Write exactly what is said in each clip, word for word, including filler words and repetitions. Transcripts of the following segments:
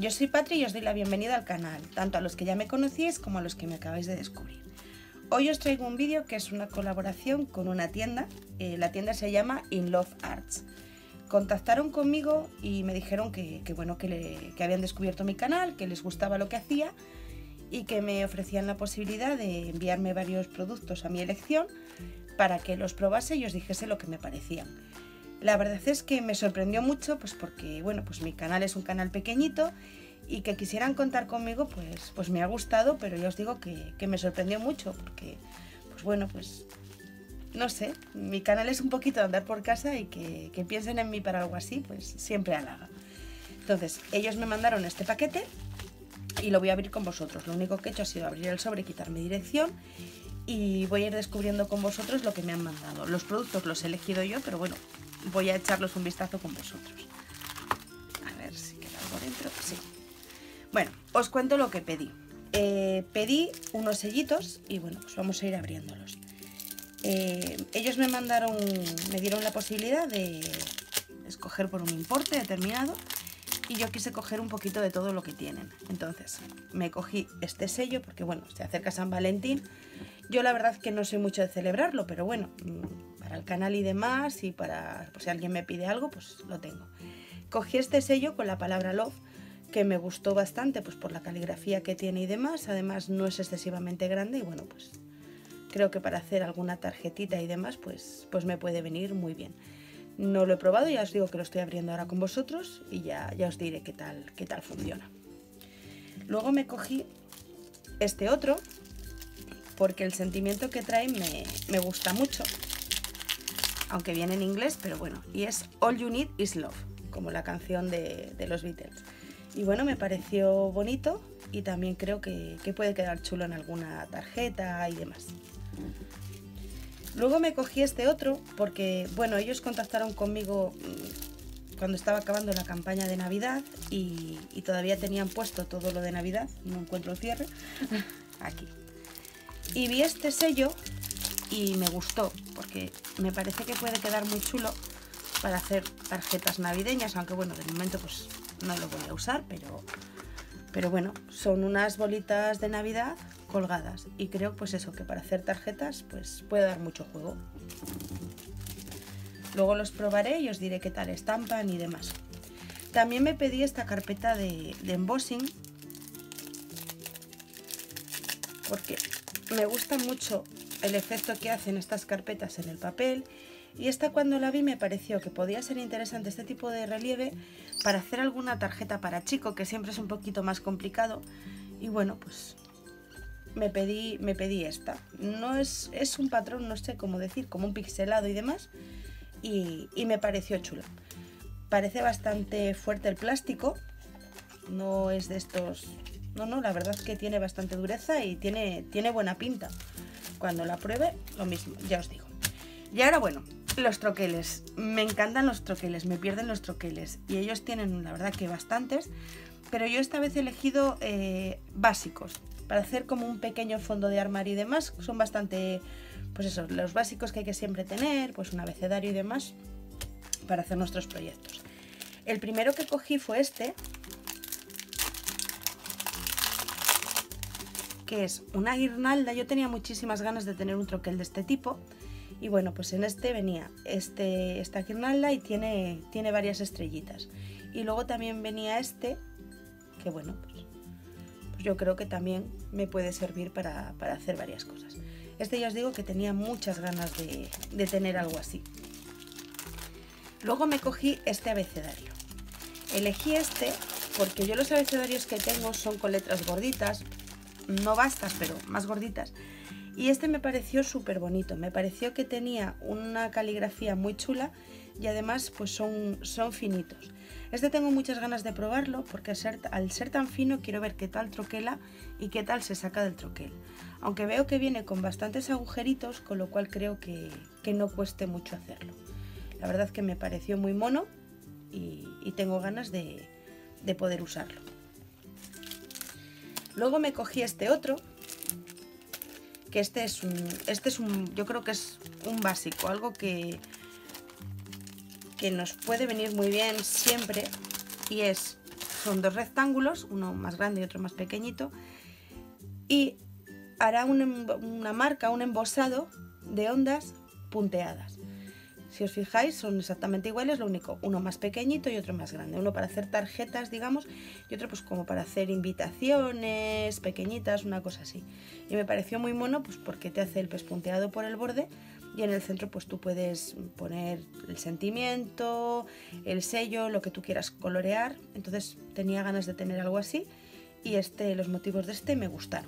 yo soy Patri y os doy la bienvenida al canal, tanto a los que ya me conocíais como a los que me acabáis de descubrir. Hoy os traigo un vídeo que es una colaboración con una tienda, eh, la tienda se llama In Love Arts. Contactaron conmigo y me dijeron que, que, bueno, que, le, que habían descubierto mi canal, que les gustaba lo que hacía y que me ofrecían la posibilidad de enviarme varios productos a mi elección para que los probase y os dijese lo que me parecían. La verdad es que me sorprendió mucho, pues porque bueno, pues mi canal es un canal pequeñito y que quisieran contar conmigo, pues, pues me ha gustado, pero ya os digo que, que me sorprendió mucho porque, pues bueno, pues no sé, mi canal es un poquito de andar por casa y que, que piensen en mí para algo así, pues siempre halaga. Entonces, ellos me mandaron este paquete y lo voy a abrir con vosotros. Lo único que he hecho ha sido abrir el sobre y quitar mi dirección y voy a ir descubriendo con vosotros lo que me han mandado. Los productos los he elegido yo, pero bueno, voy a echarlos un vistazo con vosotros. A ver si queda algo dentro. Sí. Bueno, os cuento lo que pedí. Eh, pedí unos sellitos y bueno, pues vamos a ir abriéndolos. Eh, ellos me mandaron, me dieron la posibilidad de escoger por un importe determinado y yo quise coger un poquito de todo lo que tienen. Entonces me cogí este sello porque bueno, se acerca San Valentín. Yo la verdad que no soy mucho de celebrarlo, pero bueno, para el canal y demás y para pues, si alguien me pide algo, pues lo tengo. Cogí este sello con la palabra Love, que me gustó bastante pues por la caligrafía que tiene y demás. Además no es excesivamente grande y bueno, pues creo que para hacer alguna tarjetita y demás, pues, pues me puede venir muy bien. No lo he probado, ya os digo que lo estoy abriendo ahora con vosotros y ya, ya os diré qué tal, qué tal funciona. Luego me cogí este otro, porque el sentimiento que trae me, me gusta mucho, aunque viene en inglés, pero bueno, y es All You Need Is Love, como la canción de, de los Beatles. Y bueno, me pareció bonito y también creo que, que puede quedar chulo en alguna tarjeta y demás. Luego me cogí este otro porque, bueno, ellos contactaron conmigo cuando estaba acabando la campaña de Navidad y, y todavía tenían puesto todo lo de Navidad, no encuentro el cierre, aquí. Y vi este sello y me gustó porque me parece que puede quedar muy chulo para hacer tarjetas navideñas, aunque bueno, de momento pues no lo voy a usar, pero, pero bueno, son unas bolitas de Navidad colgadas y creo pues eso, que para hacer tarjetas pues puede dar mucho juego. Luego los probaré y os diré qué tal estampan y demás. También me pedí esta carpeta de, de embossing porque me gusta mucho el efecto que hacen estas carpetas en el papel y esta cuando la vi me pareció que podía ser interesante este tipo de relieve para hacer alguna tarjeta para chico, que siempre es un poquito más complicado y bueno, pues me pedí, me pedí esta. No es, es un patrón, no sé cómo decir, como un pixelado y demás y, y me pareció chula. Parece bastante fuerte el plástico, no es de estos... No, no, la verdad es que tiene bastante dureza y tiene, tiene buena pinta. Cuando la pruebe, lo mismo, ya os digo. Y ahora, bueno, los troqueles. Me encantan los troqueles, me pierden los troqueles. Y ellos tienen, la verdad, que bastantes. Pero yo esta vez he elegido eh, básicos. Para hacer como un pequeño fondo de armario y demás. Son bastante, pues eso, los básicos que hay que siempre tener. Pues un abecedario y demás. Para hacer nuestros proyectos. El primero que cogí fue este. Que es una guirnalda. Yo tenía muchísimas ganas de tener un troquel de este tipo y bueno, pues en este venía este, esta guirnalda y tiene, tiene varias estrellitas y luego también venía este que bueno, pues, pues yo creo que también me puede servir para, para hacer varias cosas. Este ya os digo que tenía muchas ganas de, de tener algo así. Luego me cogí este abecedario. Elegí este porque yo los abecedarios que tengo son con letras gorditas, no bastas, pero más gorditas. Y este me pareció súper bonito, me pareció que tenía una caligrafía muy chula y además pues son, son finitos. Este tengo muchas ganas de probarlo porque al ser, al ser tan fino quiero ver qué tal troquela y qué tal se saca del troquel. Aunque veo que viene con bastantes agujeritos, con lo cual creo que, que no cueste mucho hacerlo. La verdad que me pareció muy mono y, y tengo ganas de, de poder usarlo. Luego me cogí este otro, que este es un, este es un, yo creo que es un básico, algo que, que nos puede venir muy bien siempre, y es son dos rectángulos, uno más grande y otro más pequeñito, y hará un, una marca, un embosado de ondas punteadas. Si os fijáis, son exactamente iguales, lo único, uno más pequeñito y otro más grande. Uno para hacer tarjetas, digamos, y otro pues como para hacer invitaciones pequeñitas, una cosa así. Y me pareció muy mono pues porque te hace el pespunteado por el borde y en el centro pues tú puedes poner el sentimiento, el sello, lo que tú quieras colorear. Entonces tenía ganas de tener algo así y este, los motivos de este me gustaron.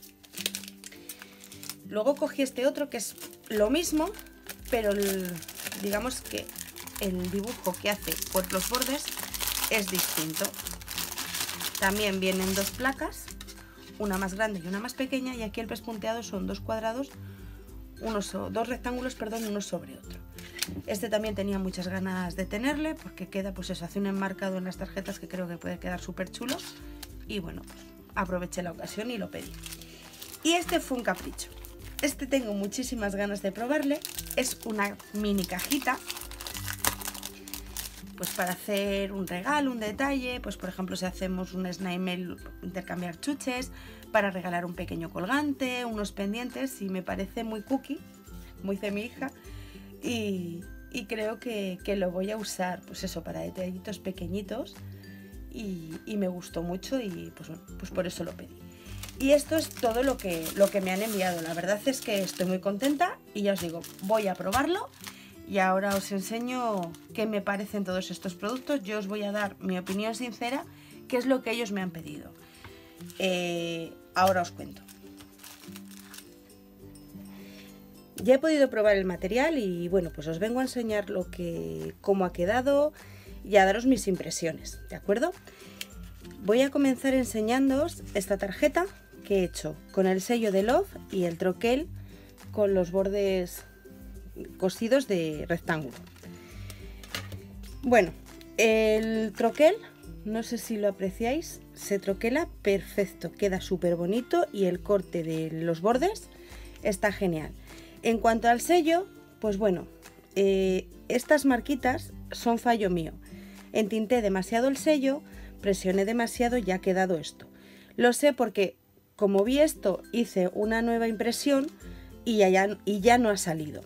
Luego cogí este otro que es lo mismo, pero el, digamos que el dibujo que hace por los bordes es distinto. También vienen dos placas, una más grande y una más pequeña, y aquí el pespunteado son dos cuadrados, unos, dos rectángulos, perdón, uno sobre otro. Este también tenía muchas ganas de tenerle porque queda, pues eso, hace un enmarcado en las tarjetas que creo que puede quedar súper chulo. Y bueno, pues aproveché la ocasión y lo pedí. Y este fue un capricho. Este tengo muchísimas ganas de probarle. Es una mini cajita, pues para hacer un regalo, un detalle, pues por ejemplo si hacemos un Snail Mail, intercambiar chuches, para regalar un pequeño colgante, unos pendientes, y me parece muy cookie, muy de mi hija, y, y creo que, que lo voy a usar, pues eso, para detallitos pequeñitos, y, y me gustó mucho y pues bueno, pues por eso lo pedí. Y esto es todo lo que, lo que me han enviado. La verdad es que estoy muy contenta y ya os digo, voy a probarlo y ahora os enseño qué me parecen todos estos productos. Yo os voy a dar mi opinión sincera, qué es lo que ellos me han pedido. Eh, ahora os cuento. Ya he podido probar el material y bueno, pues os vengo a enseñar lo que, cómo ha quedado y a daros mis impresiones, ¿de acuerdo? Voy a comenzar enseñándoos esta tarjeta que he hecho con el sello de Love y el troquel con los bordes cosidos de rectángulo. Bueno, el troquel, no sé si lo apreciáis, se troquela perfecto, queda súper bonito y el corte de los bordes está genial. En cuanto al sello, pues bueno, eh, estas marquitas son fallo mío. Entinté demasiado el sello, presioné demasiado y ha quedado esto. Lo sé porque como vi esto hice una nueva impresión y ya, y ya no ha salido.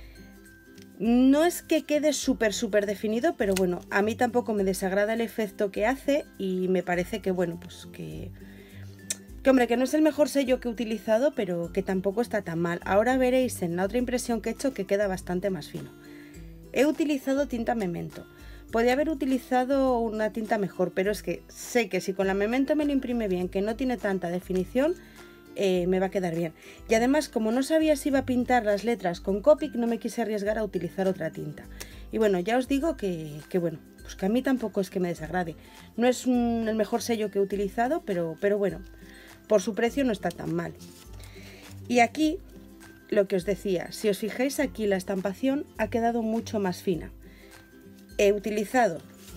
No es que quede súper súper definido, pero bueno, a mí tampoco me desagrada el efecto que hace y me parece que bueno, pues que, que hombre, que no es el mejor sello que he utilizado, pero que tampoco está tan mal. Ahora veréis en la otra impresión que he hecho que queda bastante más fino. He utilizado tinta Memento. Podría haber utilizado una tinta mejor, pero es que sé que si con la Memento me lo imprime bien, que no tiene tanta definición, eh, me va a quedar bien. Y además, como no sabía si iba a pintar las letras con Copic, no me quise arriesgar a utilizar otra tinta. Y bueno, ya os digo que, que bueno, pues que a mí tampoco es que me desagrade. No es un, el mejor sello que he utilizado, pero, pero bueno, por su precio no está tan mal. Y aquí, lo que os decía, si os fijáis aquí, la estampación ha quedado mucho más fina. He utilizado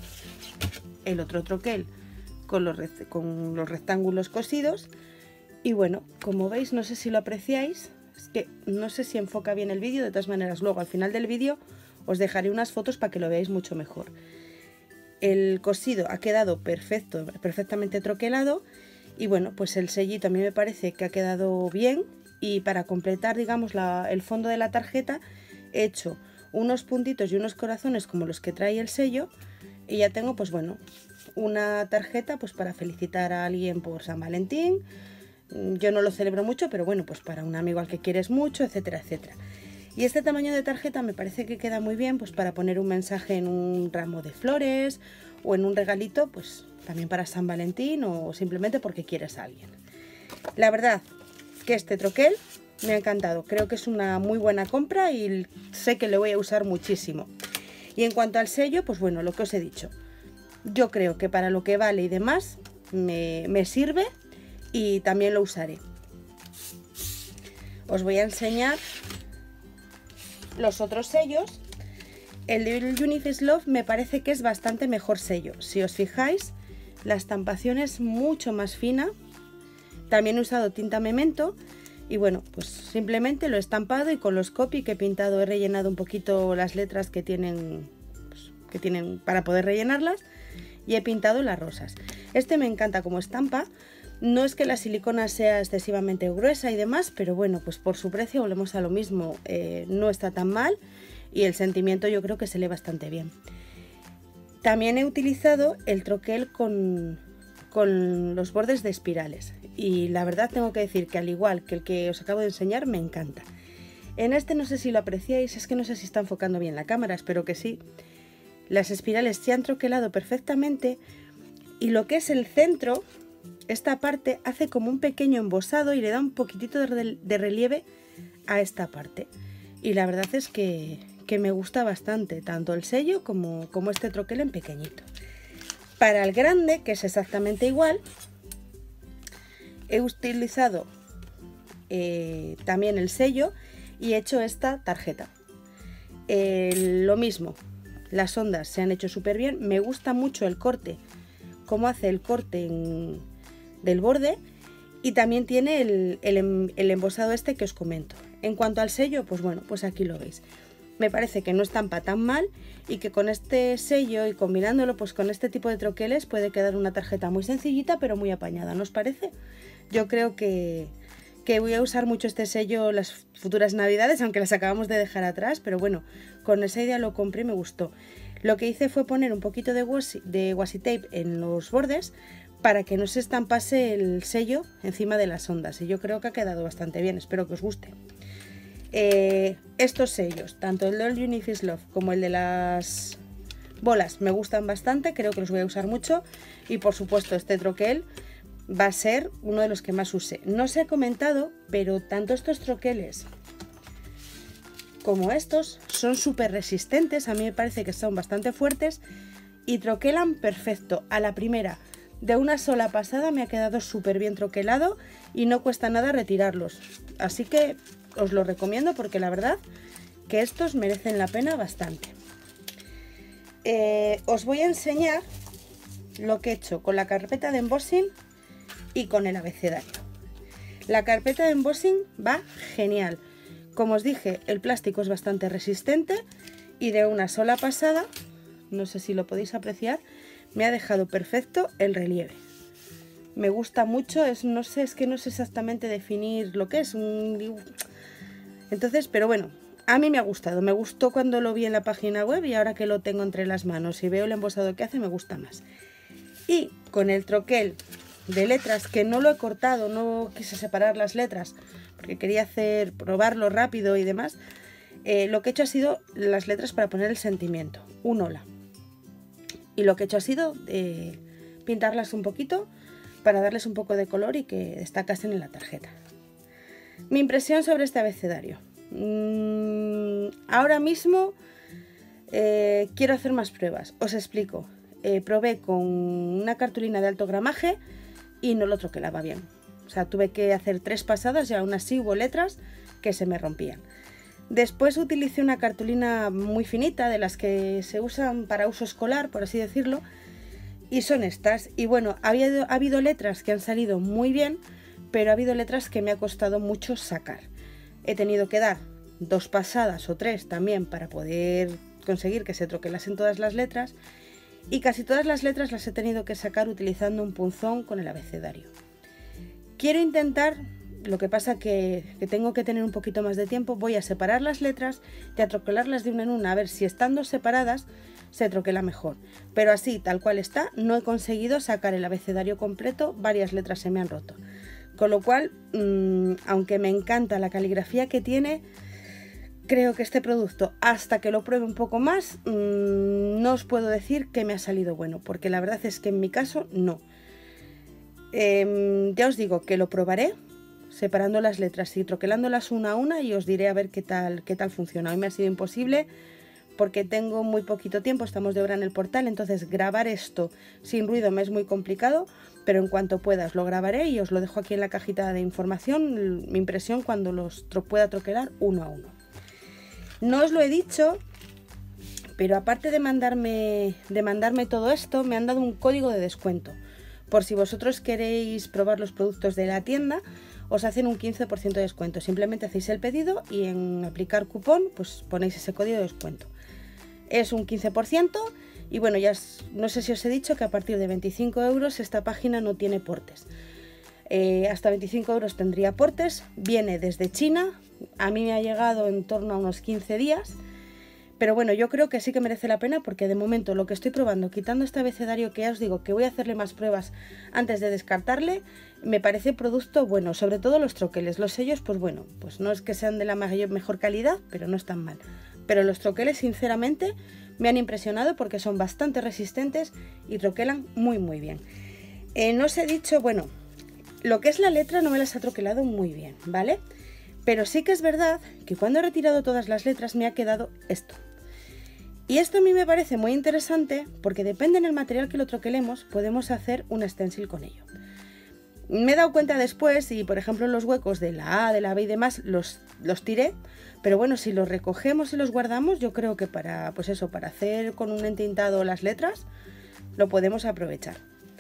el otro troquel con los, con los rectángulos cosidos y bueno, como veis, no sé si lo apreciáis, es que no sé si enfoca bien el vídeo, de todas maneras luego al final del vídeo os dejaré unas fotos para que lo veáis mucho mejor. El cosido ha quedado perfecto, perfectamente troquelado y bueno, pues el sellito a mí me parece que ha quedado bien y para completar, digamos, la, el fondo de la tarjeta he hecho unos puntitos y unos corazones como los que trae el sello y ya tengo pues bueno una tarjeta pues para felicitar a alguien por San Valentín. Yo no lo celebro mucho, pero bueno, pues para un amigo al que quieres mucho, etcétera, etcétera. Y este tamaño de tarjeta me parece que queda muy bien pues para poner un mensaje en un ramo de flores o en un regalito, pues también para San Valentín o simplemente porque quieres a alguien. La verdad que este troquel me ha encantado, creo que es una muy buena compra y sé que lo voy a usar muchísimo. Y en cuanto al sello, pues bueno, lo que os he dicho, yo creo que para lo que vale y demás me, me sirve y también lo usaré. Os voy a enseñar los otros sellos. El de Uniface Love me parece que es bastante mejor sello. Si os fijáis, la estampación es mucho más fina. También he usado tinta Memento. Y bueno, pues simplemente lo he estampado y con los Copic que he pintado, he rellenado un poquito las letras que tienen, pues, que tienen para poder rellenarlas. y he pintado las rosas. Este me encanta como estampa. No es que la silicona sea excesivamente gruesa y demás, pero bueno, pues por su precio volvemos a lo mismo, eh, no está tan mal y el sentimiento yo creo que se lee bastante bien. También he utilizado el troquel con, con los bordes de espirales y la verdad tengo que decir que al igual que el que os acabo de enseñar, me encanta. En este no sé si lo apreciáis, es que no sé si está enfocando bien la cámara, espero que sí. Las espirales se han troquelado perfectamente y lo que es el centro, esta parte hace como un pequeño embosado y le da un poquitito de, de relieve a esta parte. Y la verdad es que, que me gusta bastante, tanto el sello como, como este troquel en pequeñito. Para el grande, que es exactamente igual, he utilizado eh, también el sello y he hecho esta tarjeta. Eh, lo mismo, las ondas se han hecho súper bien, me gusta mucho el corte, cómo hace el corte en, del borde y también tiene el, el, el embosado este que os comento. En cuanto al sello, pues bueno, pues aquí lo veis. Me parece que no estampa tan mal y que con este sello y combinándolo pues con este tipo de troqueles puede quedar una tarjeta muy sencillita pero muy apañada, ¿no os parece? Yo creo que, que voy a usar mucho este sello las futuras navidades, aunque las acabamos de dejar atrás, pero bueno, con esa idea lo compré y me gustó. Lo que hice fue poner un poquito de washi, de washi tape en los bordes para que no se estampase el sello encima de las ondas y yo creo que ha quedado bastante bien, espero que os guste. Eh, estos sellos, tanto el de All You Need Is Love como el de las bolas, me gustan bastante, creo que los voy a usar mucho y por supuesto este troquel va a ser uno de los que más use. No se ha comentado, pero tanto estos troqueles como estos son súper resistentes, a mí me parece que son bastante fuertes y troquelan perfecto. A la primera, de una sola pasada me ha quedado súper bien troquelado y no cuesta nada retirarlos. Así que os lo recomiendo porque la verdad que estos merecen la pena bastante. Eh, os voy a enseñar lo que he hecho con la carpeta de embossing y con el abecedario. La carpeta de embossing va genial. Como os dije, el plástico es bastante resistente y de una sola pasada, no sé si lo podéis apreciar, me ha dejado perfecto el relieve. Me gusta mucho, es, no sé, es que no sé exactamente definir lo que es un dibujo. Entonces, pero bueno, a mí me ha gustado. Me gustó cuando lo vi en la página web y ahora que lo tengo entre las manos y veo el embosado que hace, me gusta más. Y con el troquel de letras, que no lo he cortado, no quise separar las letras porque quería hacer, probarlo rápido y demás, eh, lo que he hecho ha sido las letras para poner el sentimiento, un hola. Y lo que he hecho ha sido eh, pintarlas un poquito para darles un poco de color y que destacasen en la tarjeta. Mi impresión sobre este abecedario. Mm, ahora mismo eh, quiero hacer más pruebas. Os explico. Eh, probé con una cartulina de alto gramaje y no lo troquelaba bien. O sea, tuve que hacer tres pasadas y aún así hubo letras que se me rompían. Después utilicé una cartulina muy finita, de las que se usan para uso escolar, por así decirlo, y son estas. Y bueno, ha habido, ha habido letras que han salido muy bien, pero ha habido letras que me ha costado mucho sacar. He tenido que dar dos pasadas o tres también para poder conseguir que se troquelasen todas las letras, y casi todas las letras las he tenido que sacar utilizando un punzón con el abecedario. Quiero intentar, lo que pasa que, que tengo que tener un poquito más de tiempo, voy a separar las letras y a troquelarlas de una en una, a ver si estando separadas se troquela mejor. Pero así, tal cual está, no he conseguido sacar el abecedario completo, varias letras se me han roto. Con lo cual, mmm, aunque me encanta la caligrafía que tiene, creo que este producto, hasta que lo pruebe un poco más, mmm, no os puedo decir que me ha salido bueno, porque la verdad es que en mi caso no. Eh, ya os digo que lo probaré separando las letras y troquelándolas una a una y os diré a ver qué tal, qué tal funciona. Hoy me ha sido imposible porque tengo muy poquito tiempo, estamos de hora en el portal, entonces grabar esto sin ruido me es muy complicado, pero en cuanto pueda os lo grabaré y os lo dejo aquí en la cajita de información, mi impresión cuando los tro pueda troquelar uno a uno. No os lo he dicho, pero aparte de mandarme, de mandarme todo esto, me han dado un código de descuento. Por si vosotros queréis probar los productos de la tienda, os hacen un quince por ciento de descuento. Simplemente hacéis el pedido y en aplicar cupón, pues ponéis ese código de descuento. Es un quince por ciento Y bueno, ya os, no sé si os he dicho que a partir de veinticinco euros esta página no tiene portes. Eh, hasta veinticinco euros tendría portes, viene desde China, a mí me ha llegado en torno a unos quince días. Pero bueno, yo creo que sí que merece la pena porque de momento lo que estoy probando, quitando este abecedario que ya os digo que voy a hacerle más pruebas antes de descartarle, me parece producto bueno, sobre todo los troqueles. Los sellos, pues bueno, pues no es que sean de la mayor, mejor calidad, pero no están mal. Pero los troqueles, sinceramente, me han impresionado porque son bastante resistentes y troquelan muy muy bien. Eh, no os he dicho, bueno, lo que es la letra no me las ha troquelado muy bien, ¿vale? Pero sí que es verdad que cuando he retirado todas las letras me ha quedado esto. Y esto a mí me parece muy interesante porque depende del material que lo troquelemos, podemos hacer un stencil con ello. Me he dado cuenta después y por ejemplo los huecos de la A, de la B y demás los, los tiré, pero bueno, si los recogemos y los guardamos, yo creo que para, pues eso, para hacer con un entintado las letras, lo podemos aprovechar.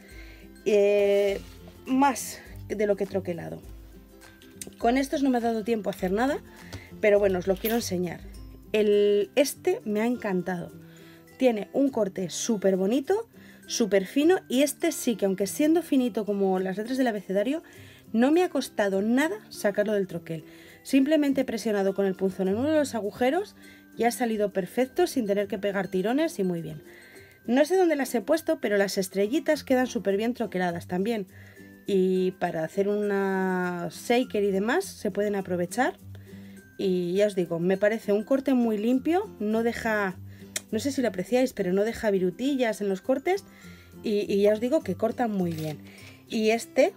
Eh, más de lo que he troquelado. Con estos no me ha dado tiempo a hacer nada, pero bueno, os lo quiero enseñar. El, este me ha encantado. Tiene un corte súper bonito, súper fino, y este sí que aunque siendo finito como las letras del abecedario, no me ha costado nada sacarlo del troquel. Simplemente he presionado con el punzón en uno de los agujeros y ha salido perfecto sin tener que pegar tirones y muy bien. No sé dónde las he puesto, pero las estrellitas quedan súper bien troqueladas también. Y para hacer una shaker y demás se pueden aprovechar. Y ya os digo, me parece un corte muy limpio, no deja, no sé si lo apreciáis, pero no deja virutillas en los cortes y, y ya os digo que cortan muy bien. Y este,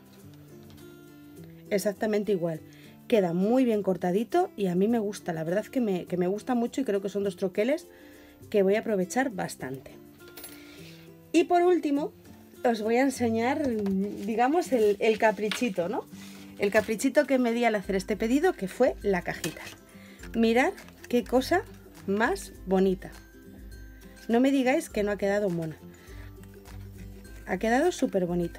exactamente igual, queda muy bien cortadito y a mí me gusta, la verdad que me, que me gusta mucho y creo que son dos troqueles que voy a aprovechar bastante. Y por último, os voy a enseñar, digamos, el, el caprichito, ¿no? El caprichito que me di al hacer este pedido, que fue la cajita. Mirad qué cosa más bonita. No me digáis que no ha quedado mona. Ha quedado súper bonita.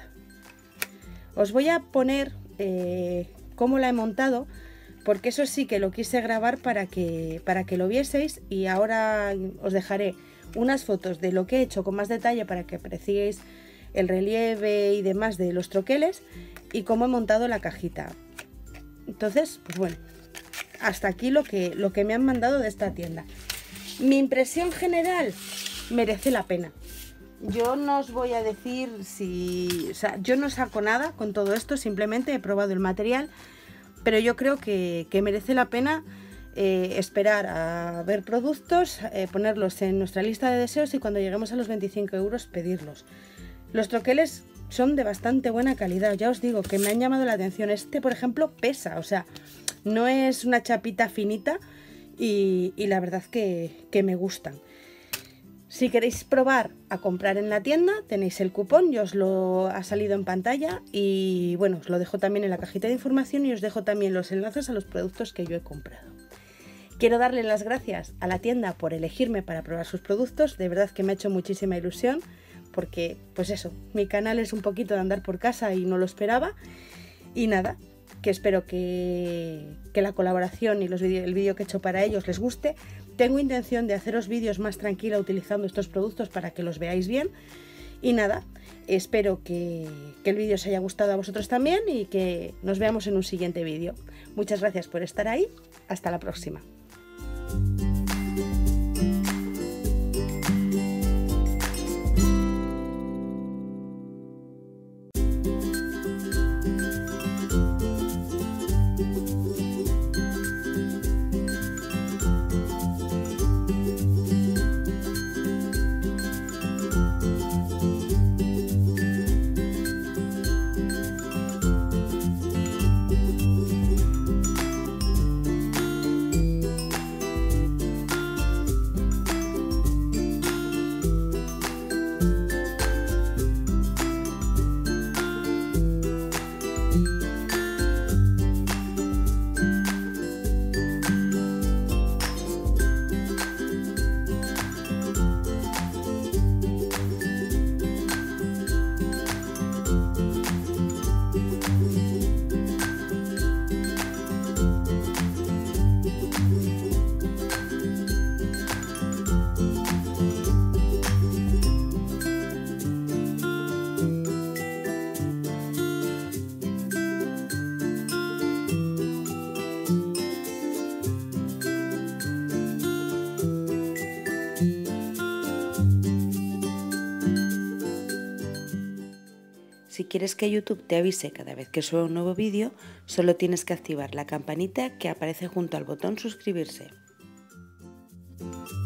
Os voy a poner eh, cómo la he montado, porque eso sí que lo quise grabar para que, para que lo vieseis, y ahora os dejaré unas fotos de lo que he hecho con más detalle para que apreciéis el relieve y demás de los troqueles y cómo he montado la cajita. Entonces, pues bueno, hasta aquí lo que, lo que me han mandado de esta tienda. Mi impresión general, merece la pena. Yo no os voy a decir si... O sea, yo no saco nada con todo esto, simplemente he probado el material, pero yo creo que, que merece la pena eh, esperar a ver productos, eh, ponerlos en nuestra lista de deseos y cuando lleguemos a los veinticinco euros pedirlos. Los troqueles son de bastante buena calidad, ya os digo que me han llamado la atención. Este, por ejemplo, pesa, o sea, no es una chapita finita y, y la verdad que, que me gustan. Si queréis probar a comprar en la tienda, tenéis el cupón, yo os lo ha salido en pantalla y bueno, os lo dejo también en la cajita de información y os dejo también los enlaces a los productos que yo he comprado. Quiero darle las gracias a la tienda por elegirme para probar sus productos, de verdad que me ha hecho muchísima ilusión. Porque, pues eso, mi canal es un poquito de andar por casa y no lo esperaba. Y nada, que espero que, que la colaboración y los video, el vídeo que he hecho para ellos les guste. Tengo intención de haceros vídeos más tranquila utilizando estos productos para que los veáis bien. Y nada, espero que, que el vídeo os haya gustado a vosotros también y que nos veamos en un siguiente vídeo. Muchas gracias por estar ahí. Hasta la próxima. Si quieres que YouTube te avise cada vez que suba un nuevo vídeo, solo tienes que activar la campanita que aparece junto al botón suscribirse.